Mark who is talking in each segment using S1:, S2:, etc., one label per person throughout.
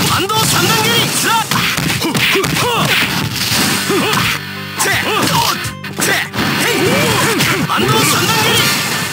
S1: 反動三段蹴りザッ反動三段蹴り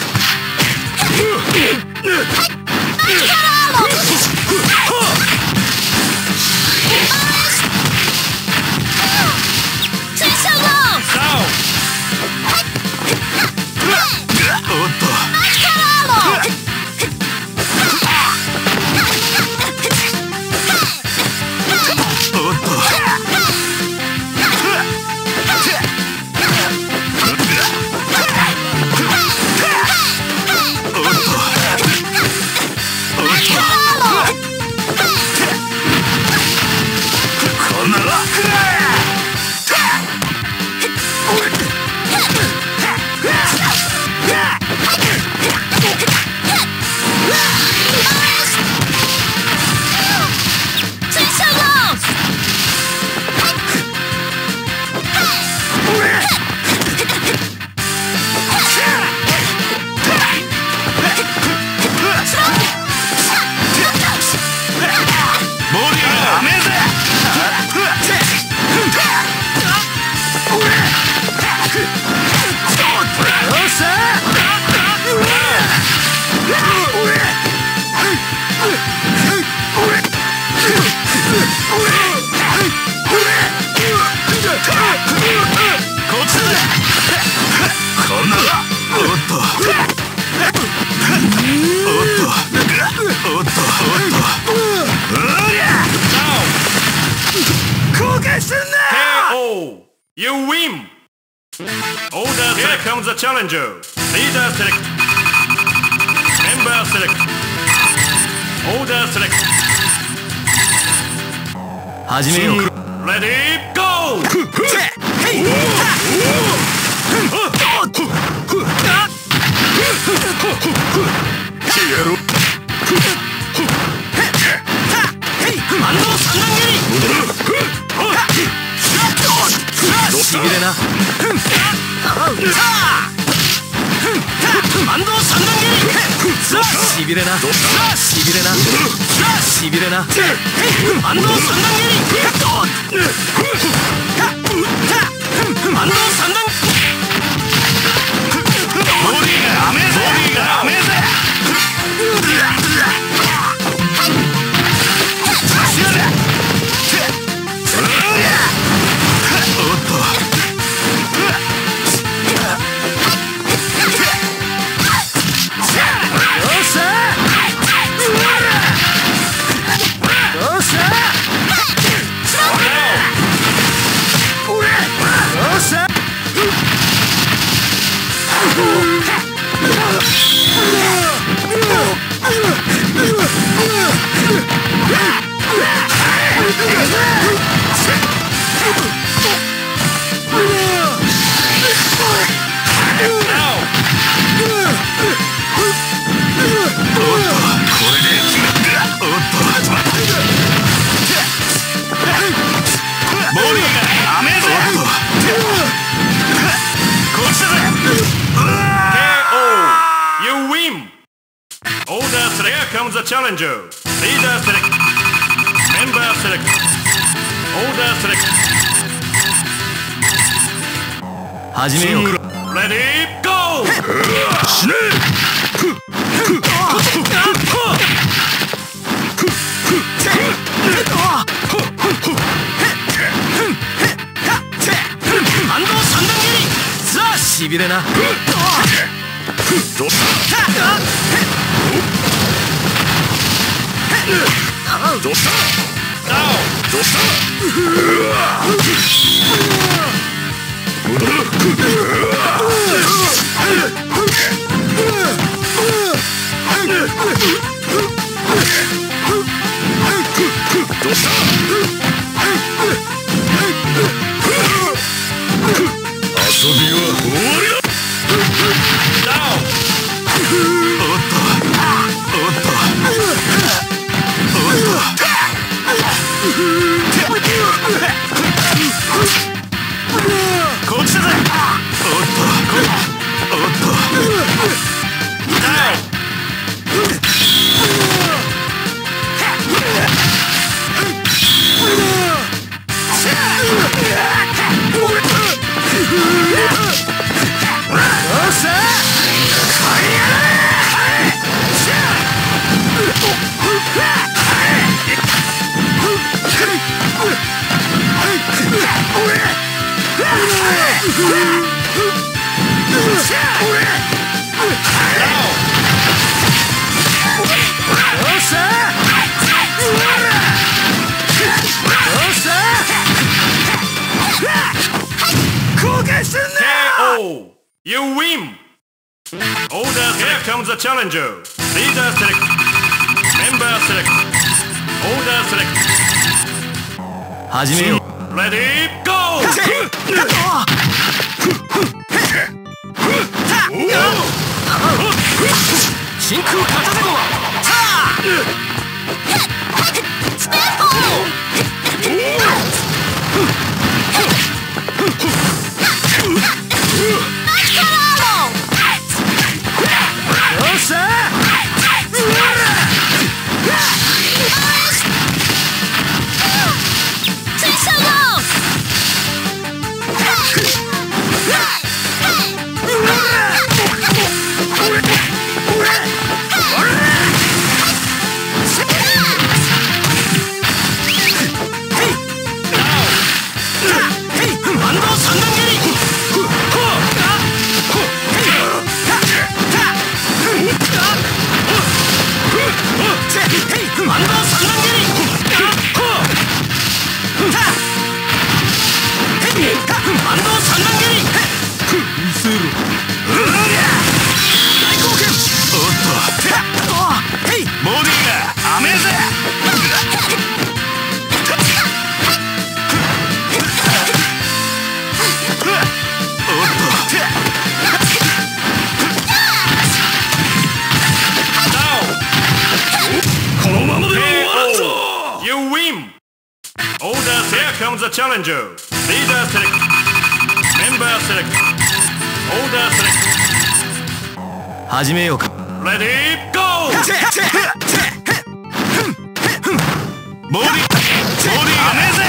S1: KO! You win! Order select comes the challenger. Leader select. Member select. Order select. 始めよう。Ready, go!しびれな。しびれな。しびれな。しびれな。The challenger. Leader select. Member select. Order select. 始めよう。Ready, go! 死ね！反動三段蹴り。ザ・しびれな。どうした？どうした？どうした？遊びは終わりだ。こっちだぜ。 KO! You win! Order, here comes the challenger. Leader select. Member select. Order select. 始めよう。Ready, go! 真空片手駒。スペースボーChallenger. Leader select. Member select. Order select. 始めようか。Ready, go! ボディアメーゼ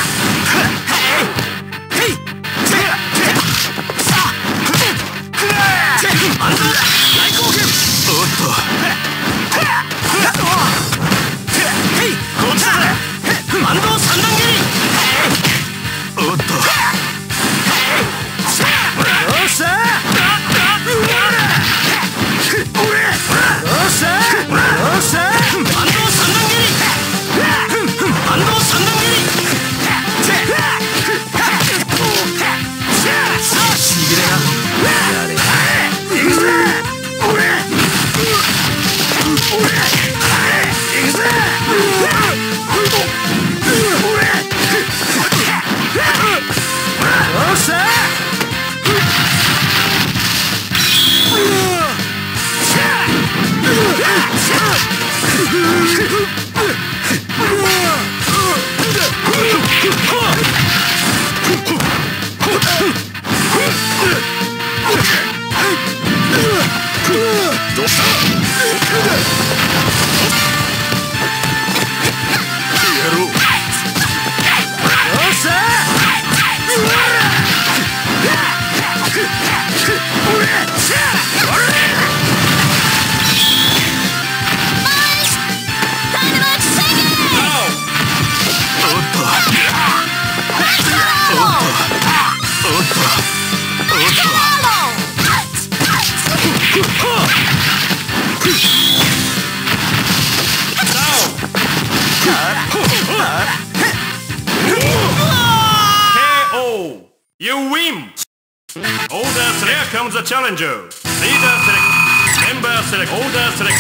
S1: Challenger. Leader select. Member select. Order select.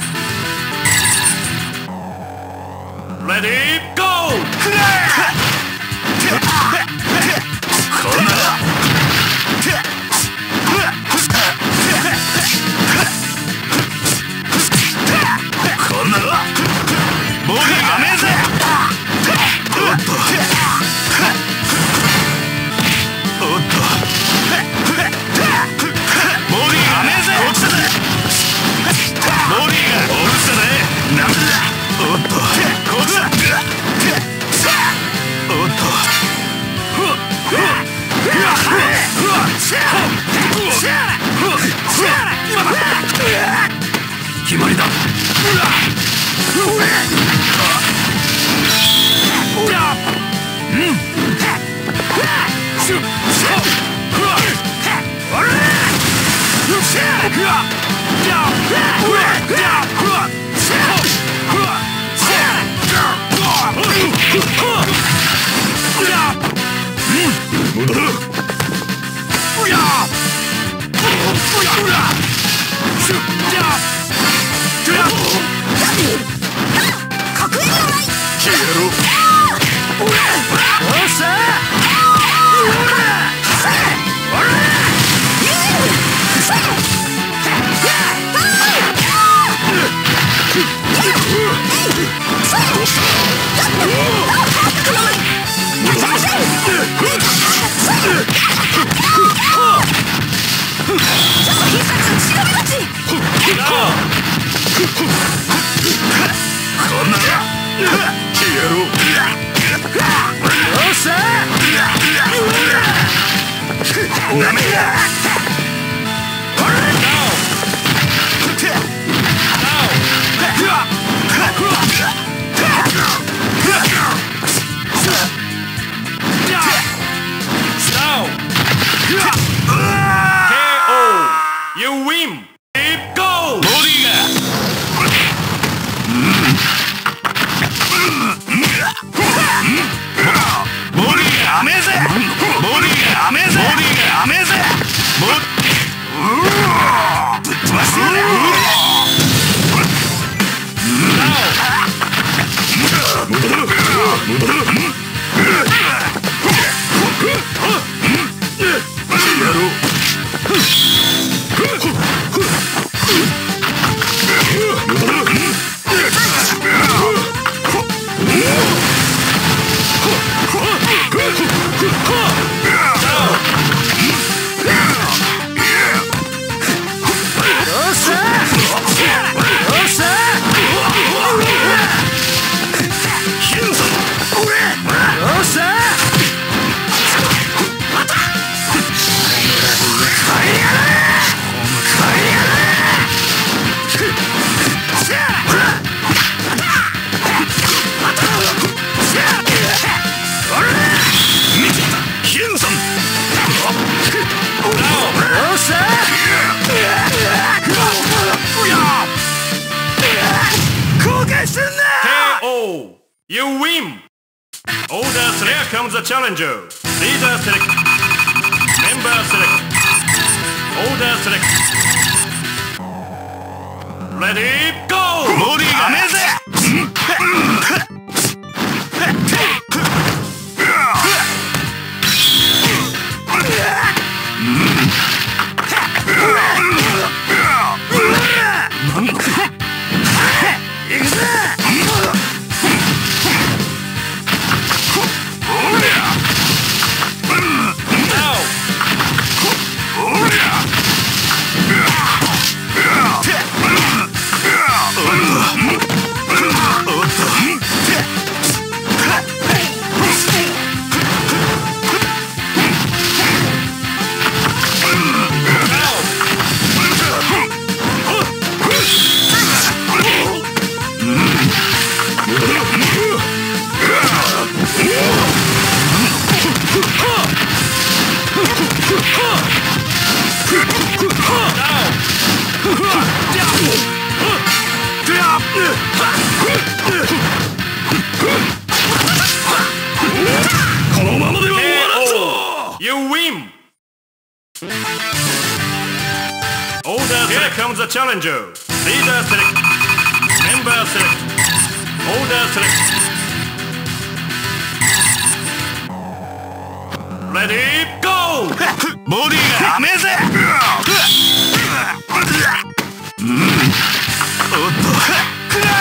S1: Ready, go! You win! Keep go!
S2: ボディがボディがアメーゼボディがアメーゼボディがアメーゼぶっ飛ばしてやれ
S1: KO! You win! Order select. Here comes the challenger. Leader select. Member select. Order select. Ready, go!
S2: ボディがアメーゼこのままでは終わらんぞ
S1: You win! Order select. Here comes the challenger. Leader select. Member select. Order select. Ready, go!
S2: ボディがアメーゼおっとくら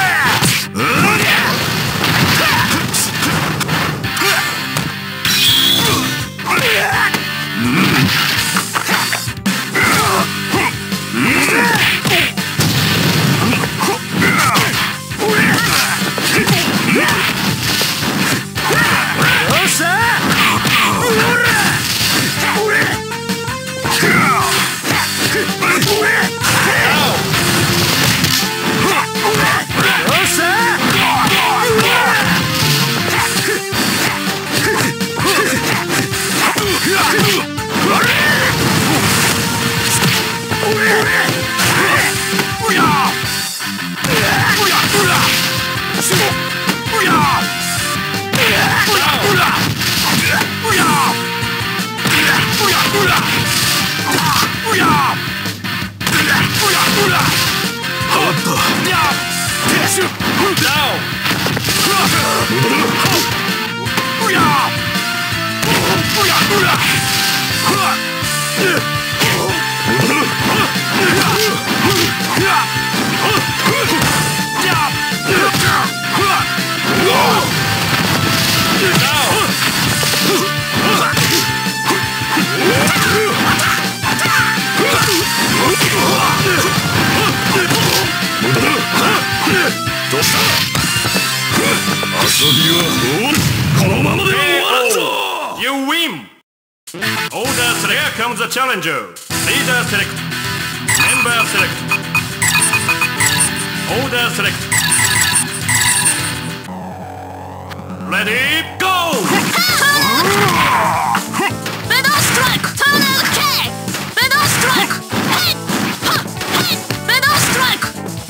S2: びはこのままでは終わらんぞ。
S1: You win! Order select. Here comes the challenger. Leader select. Member select. Order select. Ready, go!
S3: Middle strike! Tornado kick! Middle strike! Hit! Ha! Hit! Middle strike!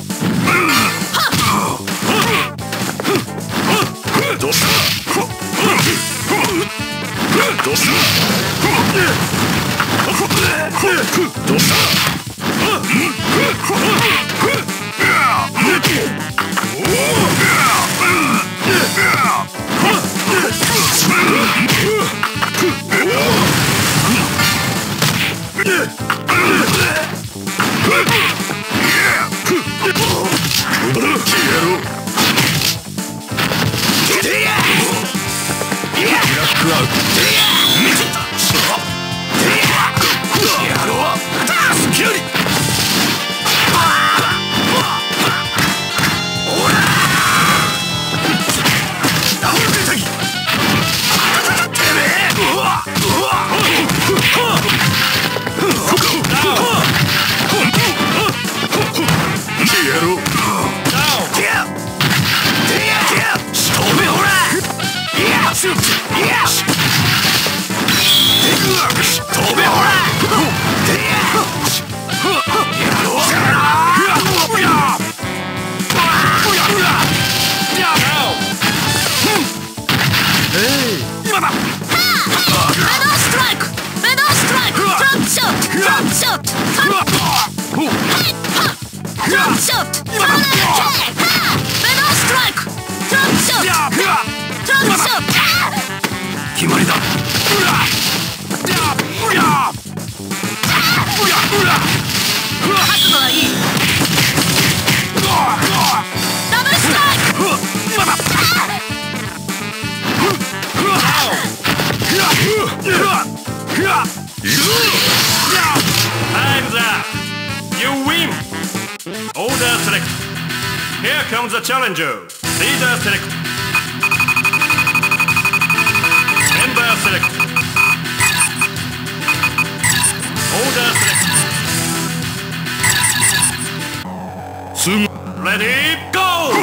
S1: Time's up! You win! Order select. Here comes the challenger. Leader select. Member select. Order select. Ready, go!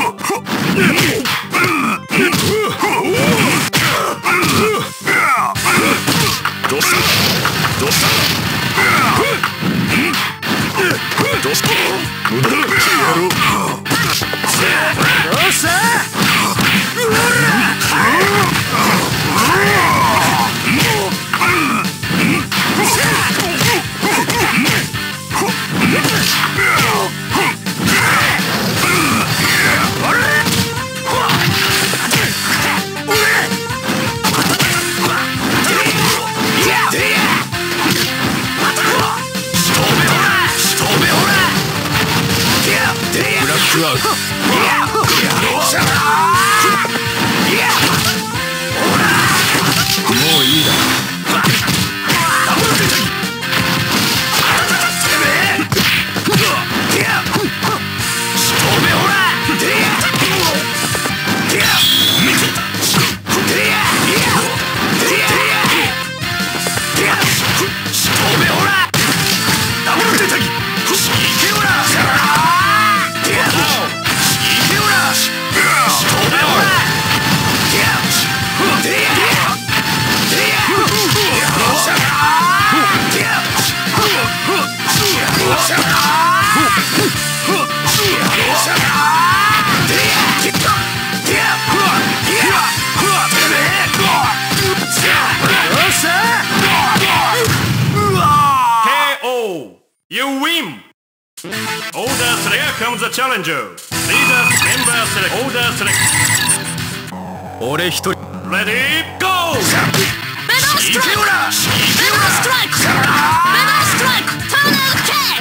S1: You win! Order select. Here comes the challenger. Leader, member select. Order select.
S2: 俺一人
S1: Ready, go!
S3: Middle strike! Middle strike! Middle strike! Tornado kick!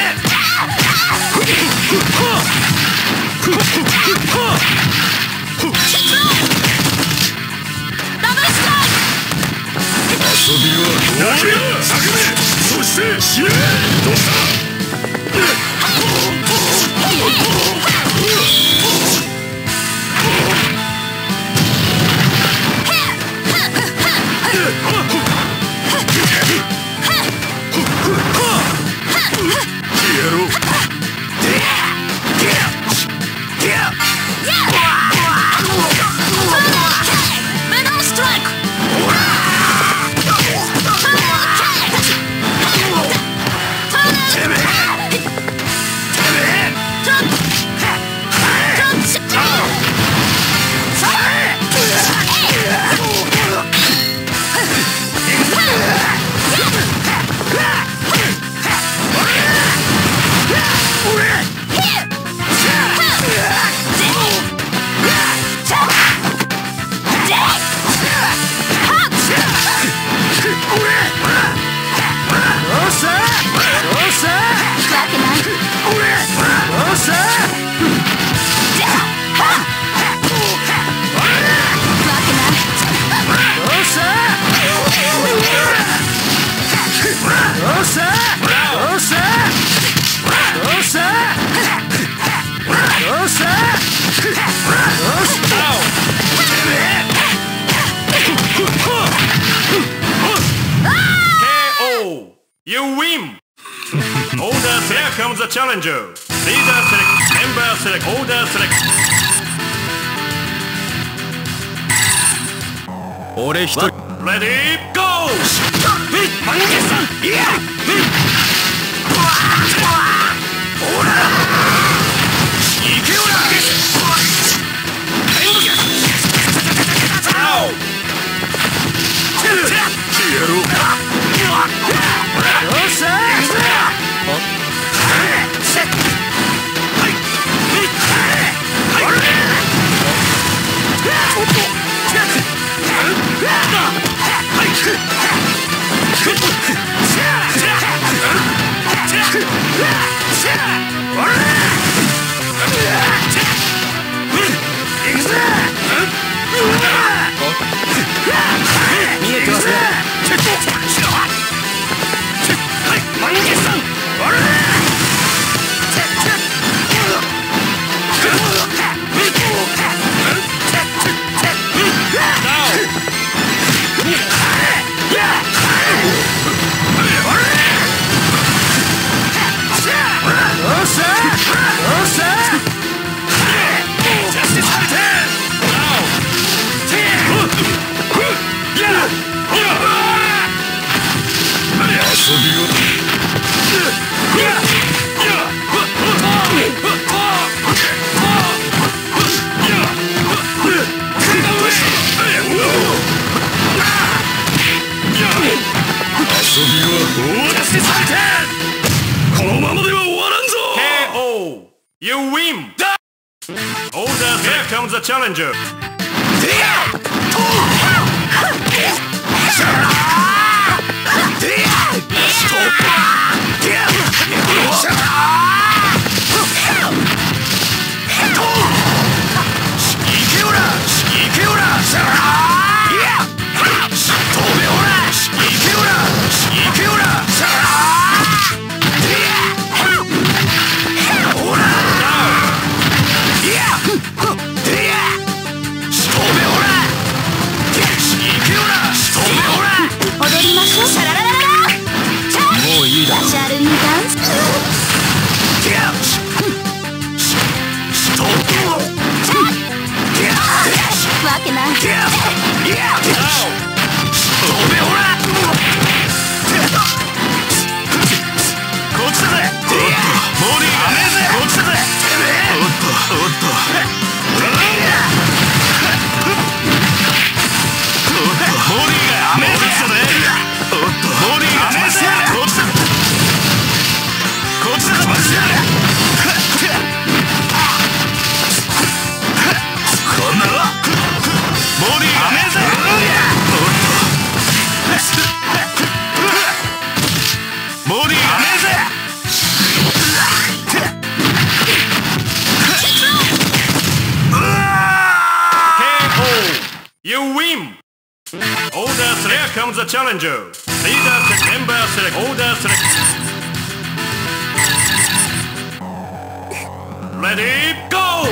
S3: Double strike!
S2: 遊びは終わりだ。そして死ね。どうした？
S1: You win! Order select. Here comes the challenger. Leader select. Member select. Order select.
S2: 俺一人。
S1: Ready, go!
S2: マンゲさん、いや、ほら、行けよな。やろう。よっしゃ見えてますね。マンゲさん、このままでは終わらんぞ。
S1: KO! You win! Order, here comes the challenger. You win! Order select. Here comes the challenger. Leader select. Member select. Order select. Ready, go!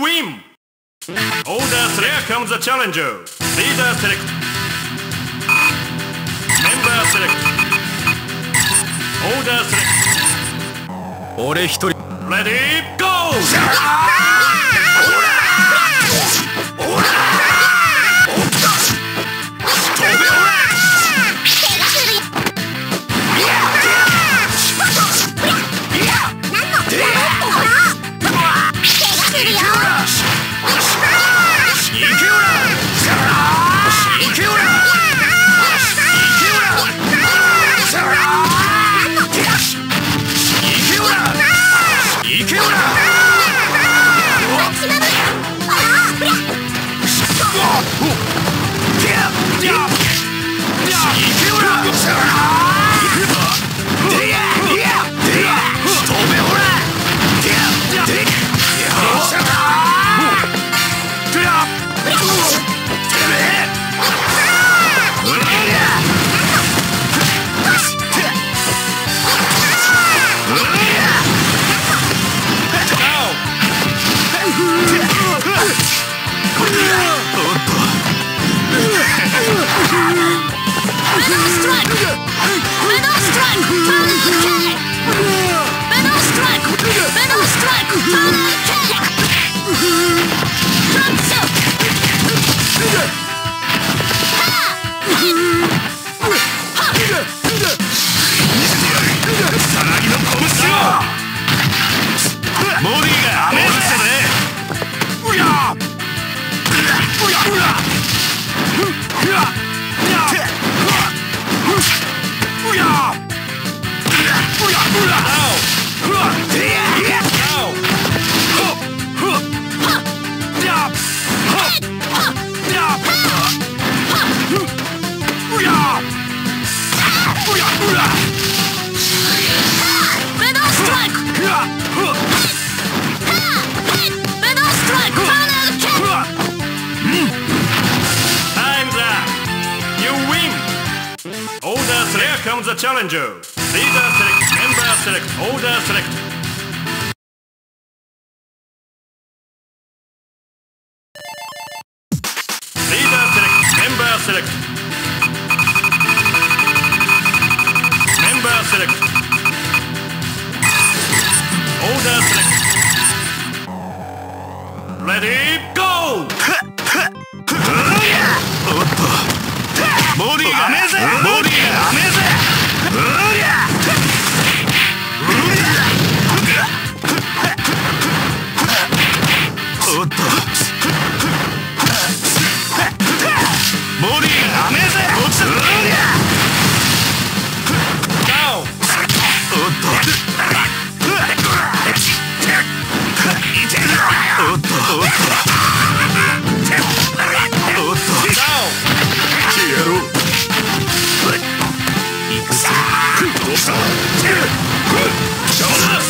S1: win! Order select. Here comes the challenger. Leader select. Member select. Order select.
S2: 俺一人
S1: Ready, go! Comes the challenger. Leader select, member select, order select. Leader select, member select. Member select. Order select. Ready, go! ボディが甘えぜ！ボディが甘えぜ！おっとボディが甘えぜ！落ちた！ダウン！おっとおっとおっとおっとダウン！やろう行くぞどうした邪魔だ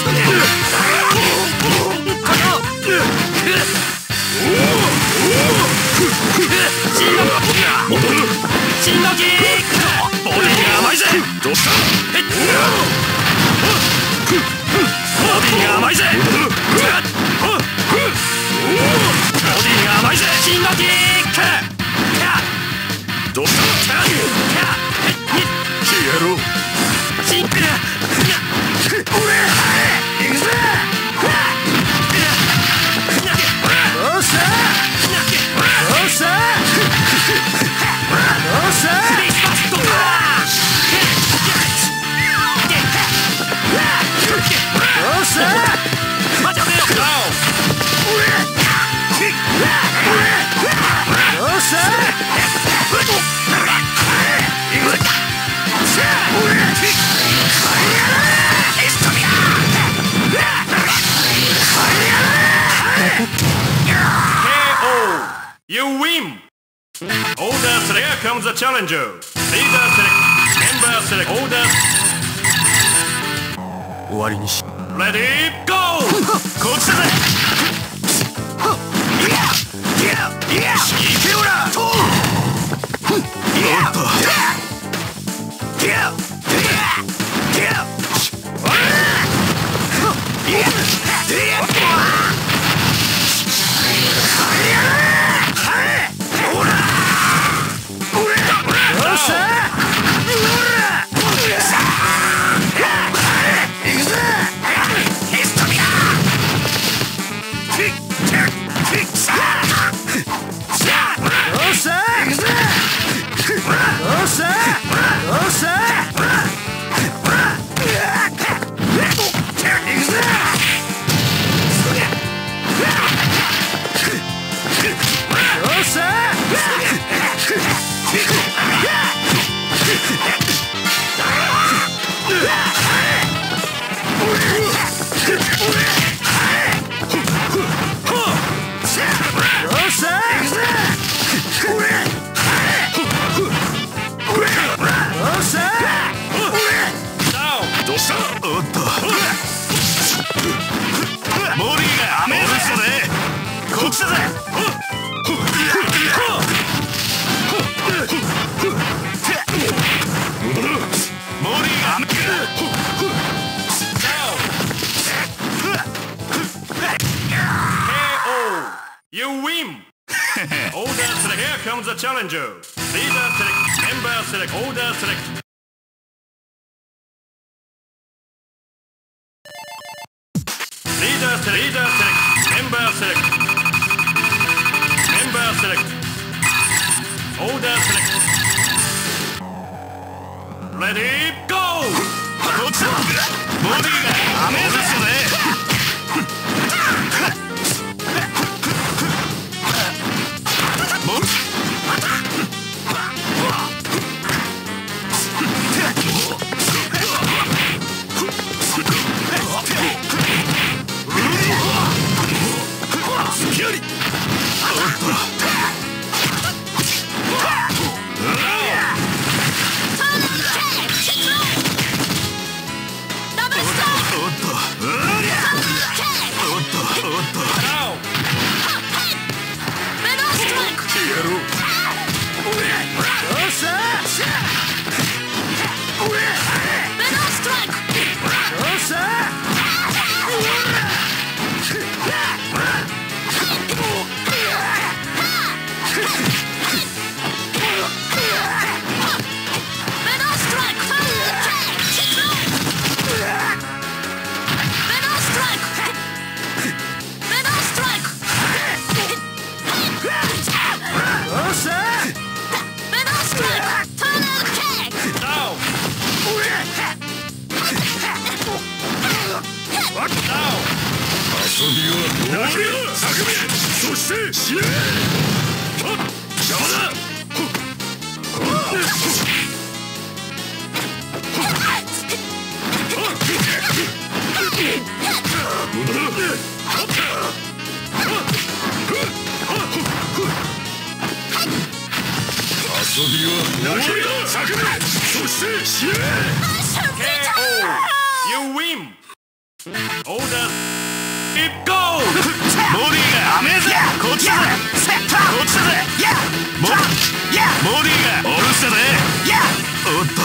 S1: 進撃ボディが甘いぜどうしたボディが甘いぜボディが甘いぜ進撃どうしたやろう行くぜどうしたどうしたどうしたどうした待てよどうしたYou win! Order select. Here comes the challenger. Leader select. Member select. Order. 終わりにし。Ready, go! こっちだぜ。行けよら。おっと。
S2: こっちだぜ。モーリーが
S1: You win! Order select. Here comes the challenger. Leader select. Member select. Order select. Leader select. Leader select. Member select. Member select. Order select. Ready, go!
S2: こっちだ。モーリーが雨ですよね。そして死ね。邪魔だ。遊びは終わりだ。作命。そして死ね。
S1: You win! Order go!
S2: モーリーが雨ぜ。こっちだぜ。こっちだぜ。モーリーがおるしたぜ。おっと。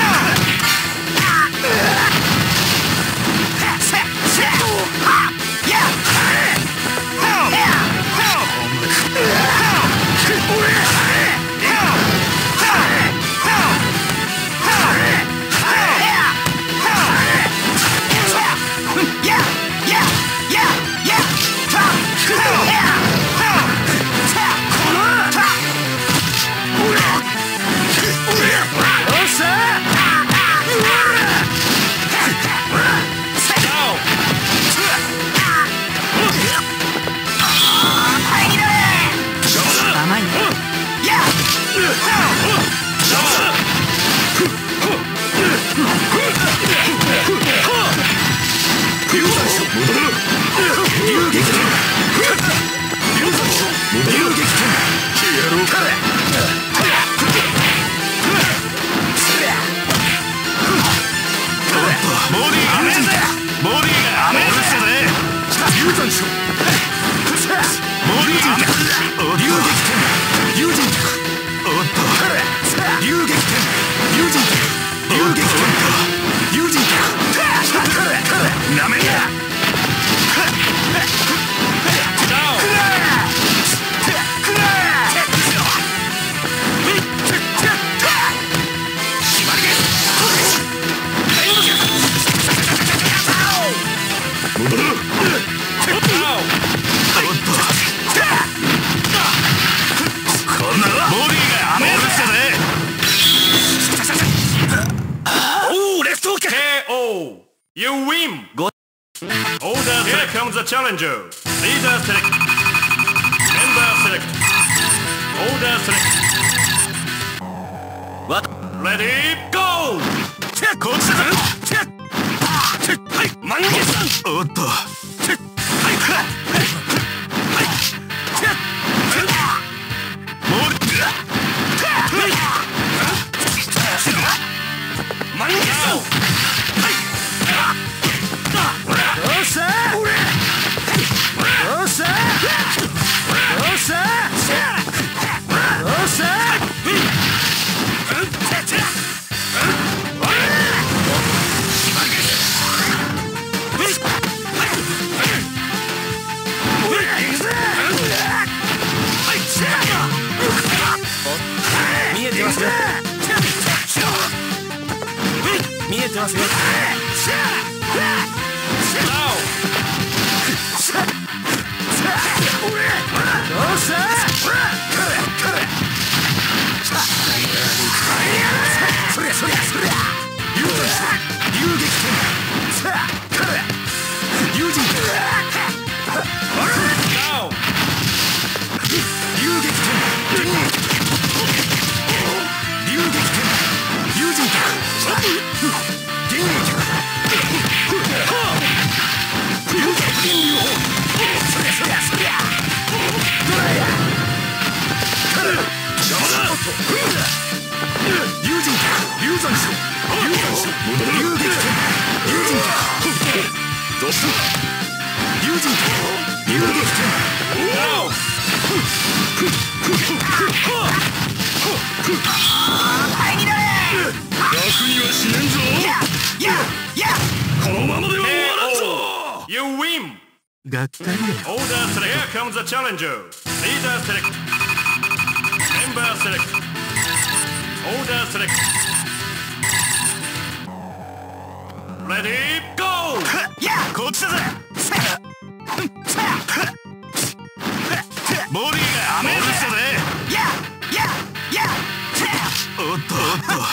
S1: You win! Order, here comes the challenger. Leader select. Member select. Order select.
S2: What?
S1: Ready, go!
S2: こっちだ。はい、満月。おっと。はい、はい。モール。満月。よっしゃー。よっしゃー。 てますよ。
S1: You win!
S2: がっかりだよ。
S1: Order select. Here comes the challenger. Leader select. Member select. Order select. Ready, go!
S2: こっちだぜ。ボディがアメージしたぜ。おっとおっと。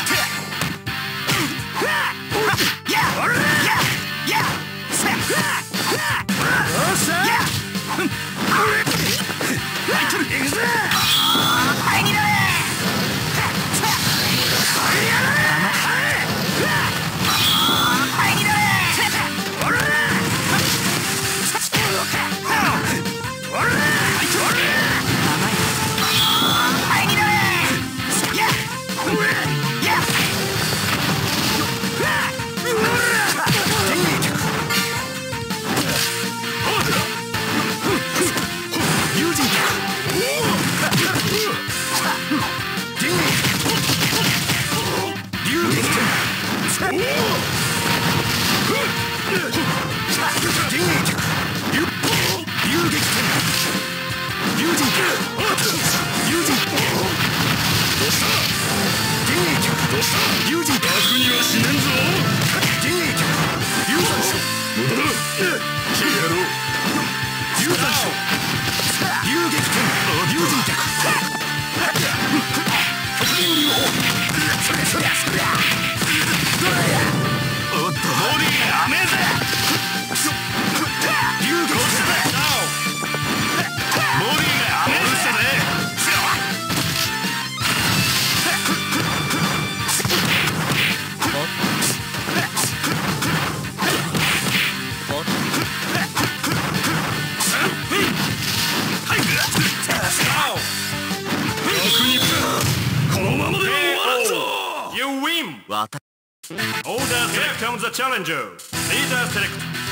S1: Order, here comes the challenger. Leader select.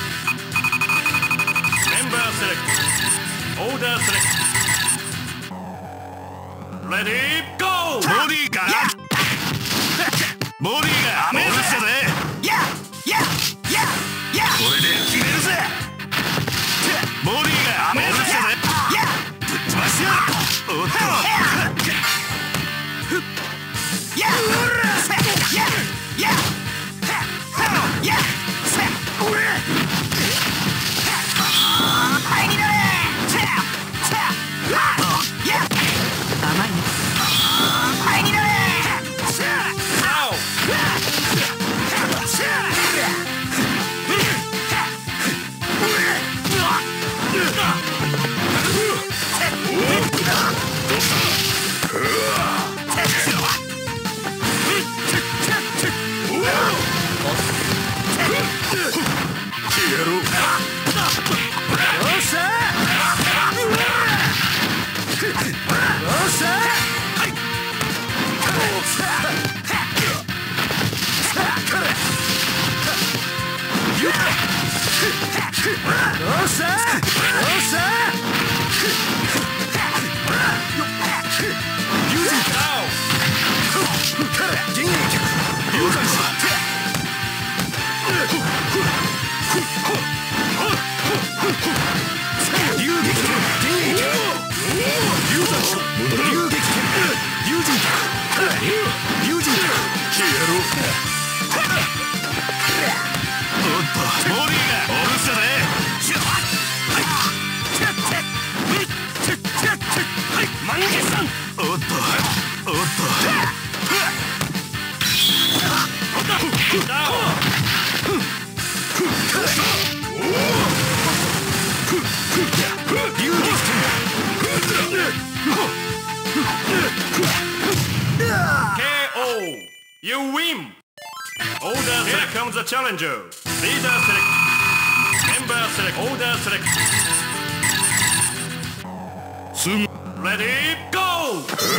S1: Member select. Order select. Ready, go!
S2: ボディか。ボディがアメージしたぜ。これで決めるぜ。ボディがアメージしたぜ。ぶっ飛ばしや。おっと。 はい満月さん。おっとおっと
S1: KO! You win! Order select. Here comes the challenger. Leader select. Member select. Order select. Ready, go!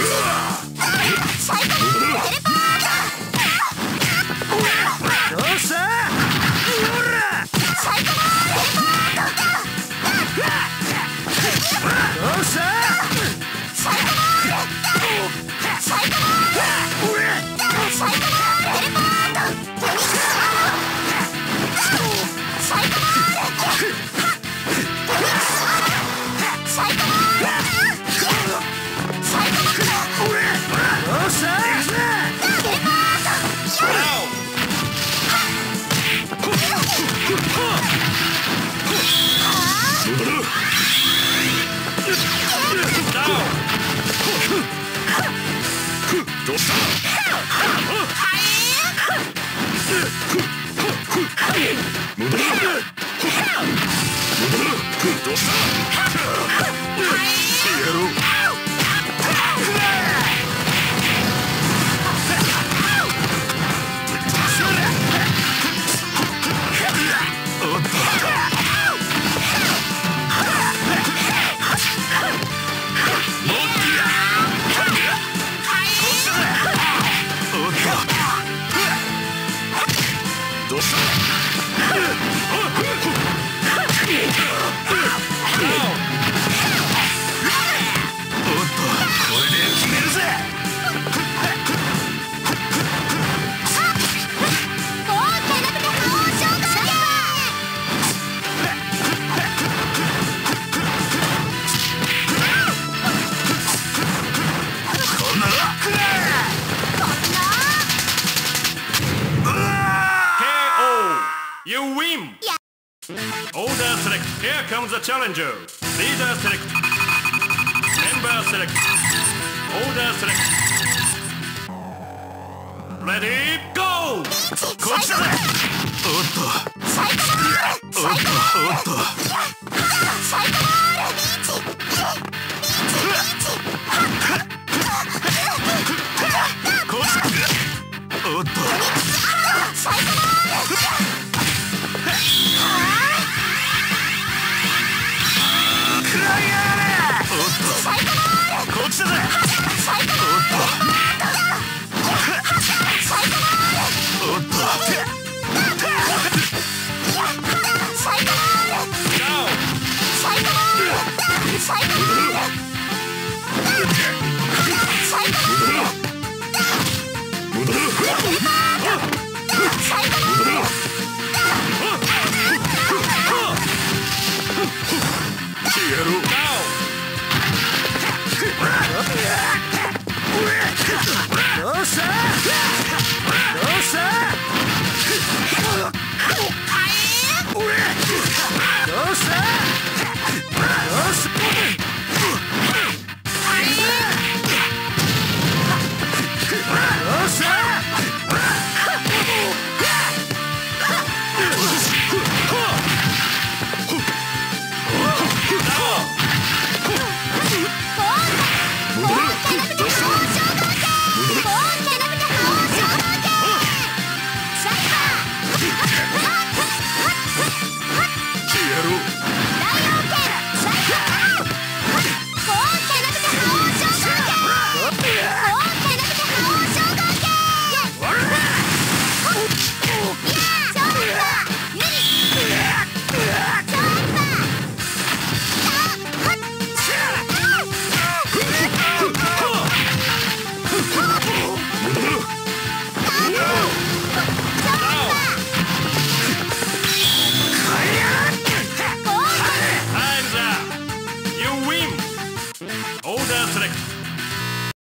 S2: どうしたほらどうしたどうした戻るどうしたやろうおっとどうしたおっとこれで決めるぜこんなの
S1: You win! Order select. Here comes the challenger. Leader select. Member select. Order select. Ready, go!
S2: こっちだぜおっとおっとおっとこっちおっとこっちだぜおっとおっと
S1: Go!